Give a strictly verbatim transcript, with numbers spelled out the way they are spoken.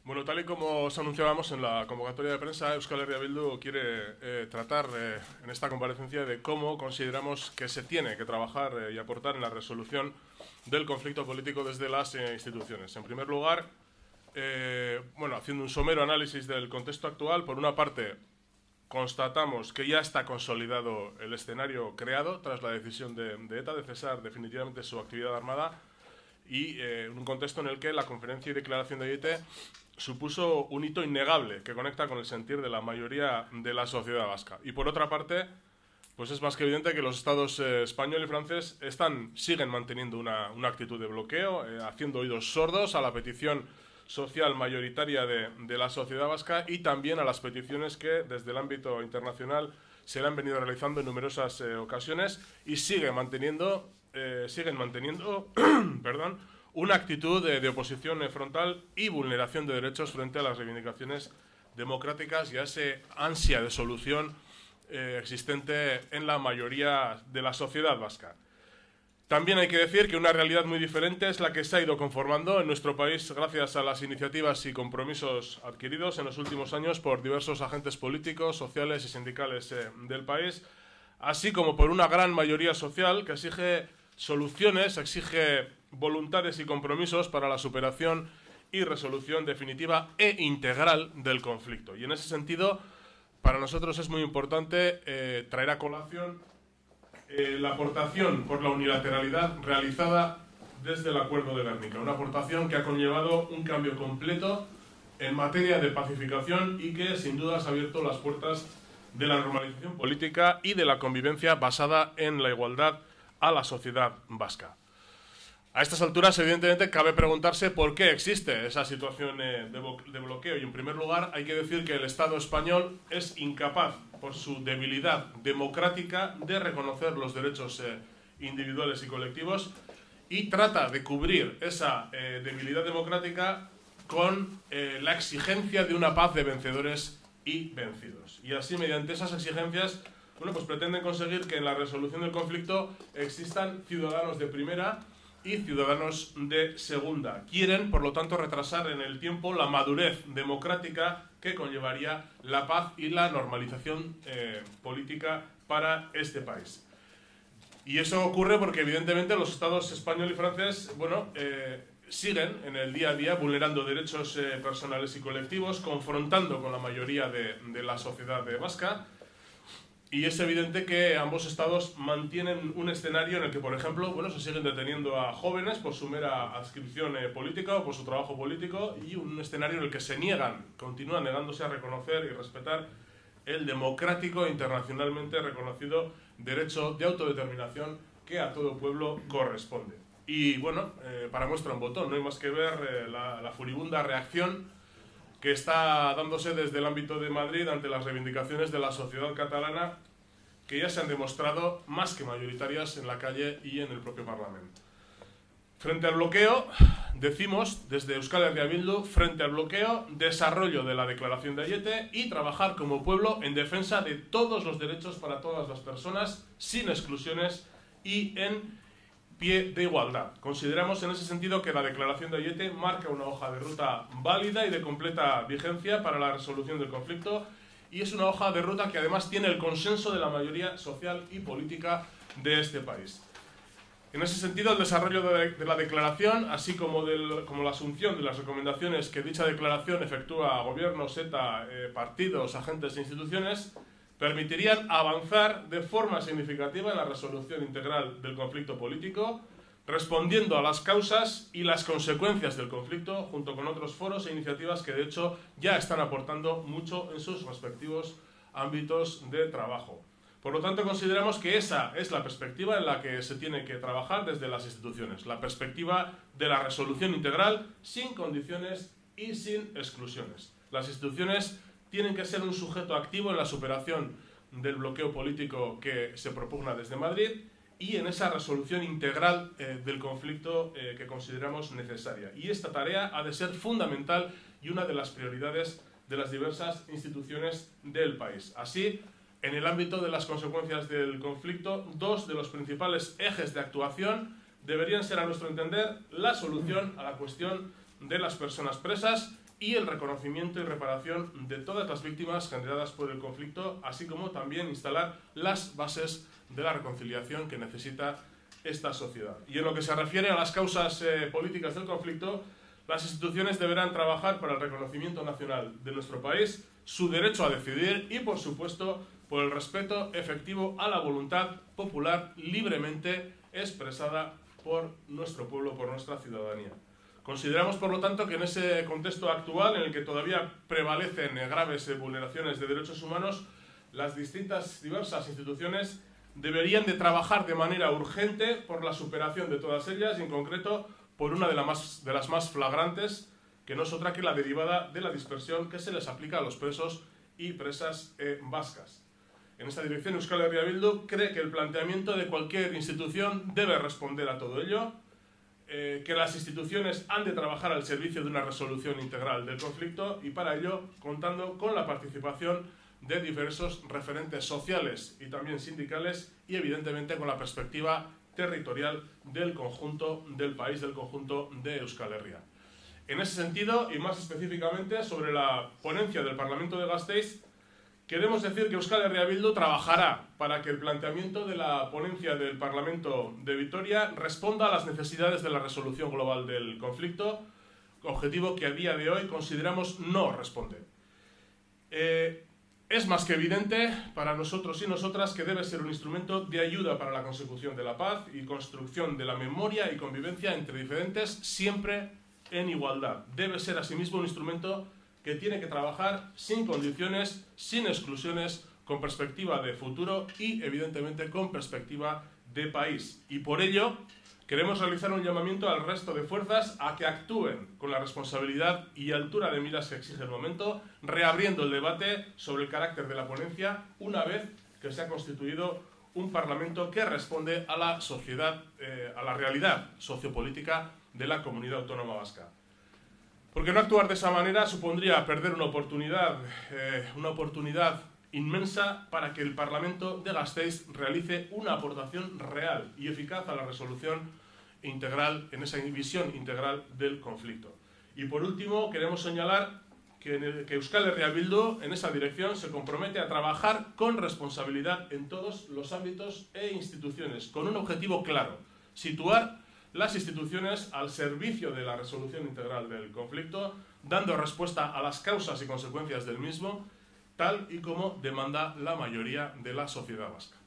Bueno, tal y como os anunciábamos en la convocatoria de prensa, Euskal Herria Bildu quiere eh, tratar eh, en esta comparecencia de cómo consideramos que se tiene que trabajar eh, y aportar en la resolución del conflicto político desde las eh, instituciones. En primer lugar, eh, bueno, haciendo un somero análisis del contexto actual, por una parte, constatamos que ya está consolidado el escenario creado tras la decisión de, de ETA de cesar definitivamente su actividad armada y eh, en un contexto en el que la conferencia y declaración de Aiete supuso un hito innegable que conecta con el sentir de la mayoría de la sociedad vasca. Y por otra parte, pues es más que evidente que los estados eh, español y francés están, siguen manteniendo una, una actitud de bloqueo, eh, haciendo oídos sordos a la petición social mayoritaria de, de la sociedad vasca y también a las peticiones que desde el ámbito internacional se le han venido realizando en numerosas eh, ocasiones y sigue manteniendo, eh, siguen manteniendo perdón, una actitud de, de oposición eh, frontal y vulneración de derechos frente a las reivindicaciones democráticas y a esa ansia de solución eh, existente en la mayoría de la sociedad vasca. También hay que decir que una realidad muy diferente es la que se ha ido conformando en nuestro país gracias a las iniciativas y compromisos adquiridos en los últimos años por diversos agentes políticos, sociales y sindicales eh, del país, así como por una gran mayoría social que exige soluciones, exige voluntades y compromisos para la superación y resolución definitiva e integral del conflicto. Y en ese sentido, para nosotros es muy importante eh, traer a colación Eh, la aportación por la unilateralidad realizada desde el Acuerdo de Gernika, una aportación que ha conllevado un cambio completo en materia de pacificación y que sin duda ha abierto las puertas de la normalización política y de la convivencia basada en la igualdad a la sociedad vasca. A estas alturas, evidentemente, cabe preguntarse por qué existe esa situación eh, de, de bloqueo. Y, en primer lugar, hay que decir que el Estado español es incapaz, por su debilidad democrática, de reconocer los derechos eh, individuales y colectivos y trata de cubrir esa eh, debilidad democrática con eh, la exigencia de una paz de vencedores y vencidos. Y así, mediante esas exigencias, bueno, pues pretenden conseguir que en la resolución del conflicto existan ciudadanos de primera y ciudadanos de segunda. Quieren, por lo tanto, retrasar en el tiempo la madurez democrática que conllevaría la paz y la normalización eh, política para este país. Y eso ocurre porque, evidentemente, los estados español y francés, bueno, eh, siguen en el día a día vulnerando derechos eh, personales y colectivos, confrontando con la mayoría de, de la sociedad de vasca. Y es evidente que ambos estados mantienen un escenario en el que, por ejemplo, bueno, se siguen deteniendo a jóvenes por su mera adscripción eh, política o por su trabajo político y un escenario en el que se niegan, continúan negándose a reconocer y respetar el democrático e internacionalmente reconocido derecho de autodeterminación que a todo pueblo corresponde. Y bueno, eh, para muestra un botón, no hay más que ver eh, la, la furibunda reacción que está dándose desde el ámbito de Madrid ante las reivindicaciones de la sociedad catalana que ya se han demostrado más que mayoritarias en la calle y en el propio Parlamento. Frente al bloqueo, decimos desde Euskal Herria Bildu, frente al bloqueo, desarrollo de la declaración de Aiete y trabajar como pueblo en defensa de todos los derechos para todas las personas, sin exclusiones y en pie de igualdad. Consideramos en ese sentido que la declaración de Aiete marca una hoja de ruta válida y de completa vigencia para la resolución del conflicto y es una hoja de ruta que además tiene el consenso de la mayoría social y política de este país. En ese sentido, el desarrollo de, de la declaración, así como, del, como la asunción de las recomendaciones que dicha declaración efectúa a gobiernos, ETA, eh, partidos, agentes e instituciones, permitirían avanzar de forma significativa en la resolución integral del conflicto político, respondiendo a las causas y las consecuencias del conflicto, junto con otros foros e iniciativas que de hecho ya están aportando mucho en sus respectivos ámbitos de trabajo. Por lo tanto, consideramos que esa es la perspectiva en la que se tiene que trabajar desde las instituciones, la perspectiva de la resolución integral sin condiciones y sin exclusiones. Las instituciones tienen que ser un sujeto activo en la superación del bloqueo político que se propugna desde Madrid y en esa resolución integral eh, del conflicto eh, que consideramos necesaria. Y esta tarea ha de ser fundamental y una de las prioridades de las diversas instituciones del país. Así, en el ámbito de las consecuencias del conflicto, dos de los principales ejes de actuación deberían ser, a nuestro entender, la solución a la cuestión de las personas presas y el reconocimiento y reparación de todas las víctimas generadas por el conflicto, así como también instalar las bases de la reconciliación que necesita esta sociedad. Y en lo que se refiere a las causas eh, políticas del conflicto, las instituciones deberán trabajar para el reconocimiento nacional de nuestro país, su derecho a decidir y, por supuesto, por el respeto efectivo a la voluntad popular libremente expresada por nuestro pueblo, por nuestra ciudadanía. Consideramos, por lo tanto, que en ese contexto actual, en el que todavía prevalecen graves vulneraciones de derechos humanos, las distintas, diversas instituciones deberían de trabajar de manera urgente por la superación de todas ellas, y en concreto por una de, la más, de las más flagrantes, que no es otra que la derivada de la dispersión que se les aplica a los presos y presas eh, vascas. En esta dirección, Euskal Herria Bildu cree que el planteamiento de cualquier institución debe responder a todo ello, eh, que las instituciones han de trabajar al servicio de una resolución integral del conflicto, y para ello contando con la participación de diversos referentes sociales y también sindicales, y evidentemente con la perspectiva territorial del conjunto del país, del conjunto de Euskal Herria. En ese sentido, y más específicamente sobre la ponencia del Parlamento de Gasteiz, queremos decir que Euskal Herria Bildu trabajará para que el planteamiento de la ponencia del Parlamento de Vitoria responda a las necesidades de la resolución global del conflicto, objetivo que a día de hoy consideramos no responde. Eh, Es más que evidente para nosotros y nosotras que debe ser un instrumento de ayuda para la consecución de la paz y construcción de la memoria y convivencia entre diferentes, siempre en igualdad. Debe ser asimismo un instrumento que tiene que trabajar sin condiciones, sin exclusiones, con perspectiva de futuro y evidentemente con perspectiva de país. Y por ello queremos realizar un llamamiento al resto de fuerzas a que actúen con la responsabilidad y altura de miras que exige el momento, reabriendo el debate sobre el carácter de la ponencia una vez que se ha constituido un Parlamento que responde a la sociedad, eh, a la realidad sociopolítica de la comunidad autónoma vasca. Porque no actuar de esa manera supondría perder una oportunidad, eh, una oportunidad inmensa para que el Parlamento de Gasteiz realice una aportación real y eficaz a la resolución integral, en esa visión integral del conflicto. Y por último, queremos señalar que, en el, que Euskal Herria Bildu en esa dirección se compromete a trabajar con responsabilidad en todos los ámbitos e instituciones, con un objetivo claro: situar las instituciones al servicio de la resolución integral del conflicto, dando respuesta a las causas y consecuencias del mismo, tal y como demanda la mayoría de la sociedad vasca.